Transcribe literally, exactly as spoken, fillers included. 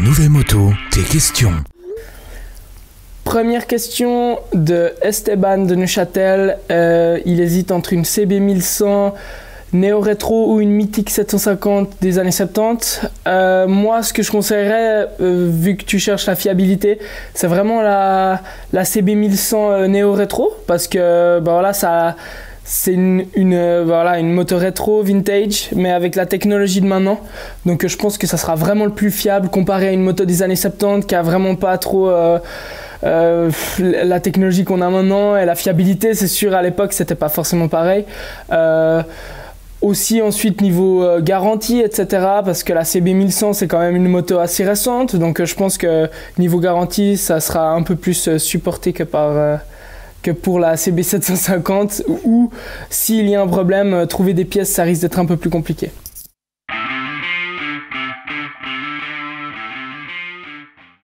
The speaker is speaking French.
nouvelles motos, tes questions. Première question de Esteban de Neuchâtel. Euh, il hésite entre une C B mille cent Néo Rétro ou une Mythique sept cent cinquante des années soixante-dix. Euh, moi, ce que je conseillerais, euh, vu que tu cherches la fiabilité, c'est vraiment la, la C B mille cent euh, Néo Rétro, parce que bah, voilà, ça, c'est une, une, euh, voilà, une moto rétro vintage, mais avec la technologie de maintenant. Donc euh, je pense que ça sera vraiment le plus fiable comparé à une moto des années soixante-dix qui a vraiment pas trop... Euh, Euh, la technologie qu'on a maintenant et la fiabilité, c'est sûr, à l'époque c'était pas forcément pareil. Euh, aussi ensuite niveau euh, garantie, et cetera, parce que la C B mille cent c'est quand même une moto assez récente, donc euh, je pense que niveau garantie ça sera un peu plus euh, supporté que par euh, que pour la C B sept cent cinquante, où s'il y a un problème, euh, trouver des pièces ça risque d'être un peu plus compliqué.